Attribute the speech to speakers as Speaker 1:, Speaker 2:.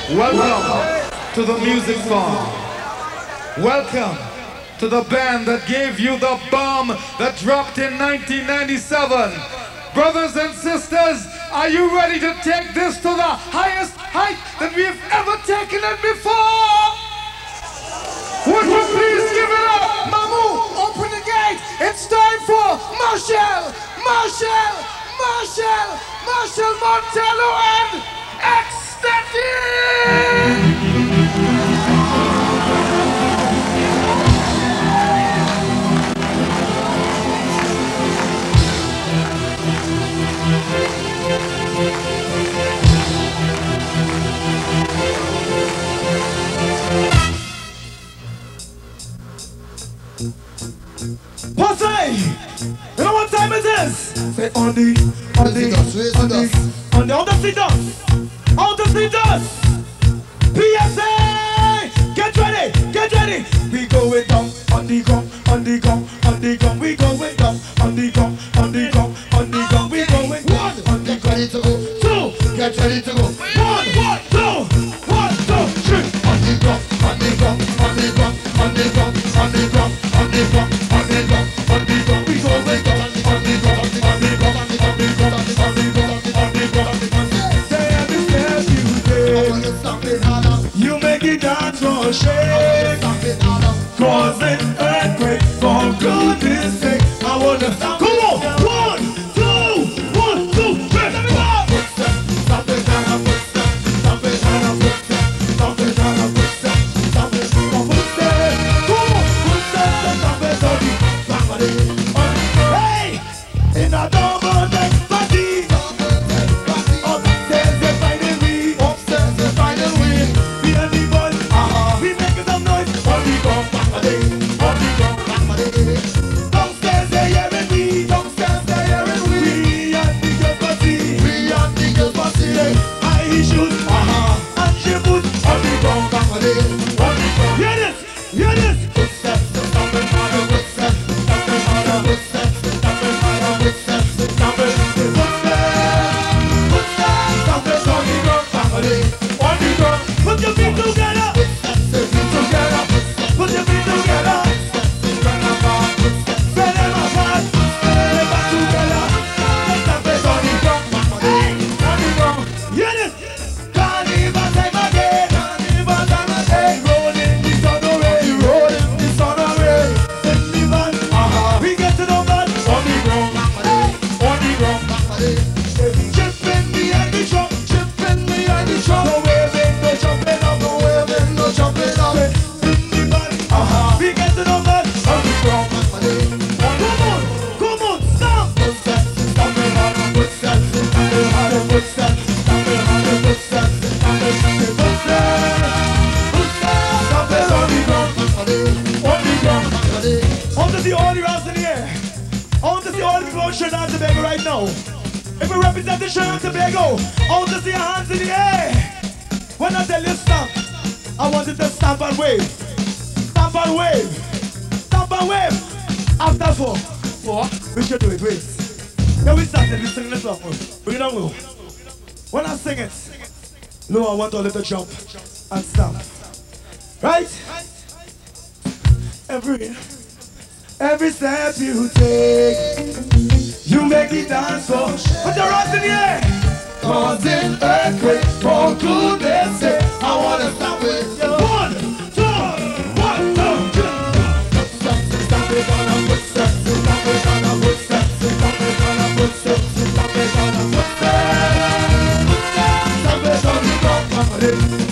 Speaker 1: Welcome to the music farm. Welcome to the band that gave you the bomb that dropped in 1997. Brothers and sisters, are you ready to take this to the highest height that we have ever taken it before? Would you please give it up? Mamu, open the gate. It's time for Marshall Montello and Ecstatic!
Speaker 2: Posse! You know what time it is? Say on the dust. PSA! Get ready! We going down on the gong. We going down on the gong. We going down on the gong. Ready to go. Two. Get ready to go. One, two, 3. On the gong. We going down on the gong. You make it dance for shake, causing earthquake. For goodness sake, I wanna stop. Come on, 1, 2, 1, 2, 3. Stop it down, Hey, in a double deck party. Upstairs they finding me. We and the boys, we making some noise. On the gong, downstairs they hearing me. We and the girls party. High shoes, and she put on the gong. Hear this. Put your feet together. Put your feet together. Spread them apart. Put back together. Stamp it on the gong. Hey, on the gong. Hear this. Carnival time again. Rolling the sun away. Send the van. We get to the van. On the gong. On the gong. Chipping behind the truck. No waving, no jumping up. In the van. We get to the van. On the gong. Come on, stop. I want to see all the rats in the air. I want to see all the people on Trinidad and Tobago right now. If we represent the Trinidad and Tobago, I want to see your hands in the air. When I tell you stop, I want you to stamp and wave. Stamp and wave. After 4, we should do it. Wait. Yeah, we started. We sing this song. Bring it on, Lou. When I sing it, Lou, I want all of you to jump and stamp. Right? Every step you take, you make it dance for. Put your hands in the air. Causing earthquake, for goodness sake, I wanna stop it. 1, 2, 1, 2, 3. Stop it on a footstep. Stop it on a footstep. Stop it on a footstep. Stop it on a footstep. Stop it on the gong.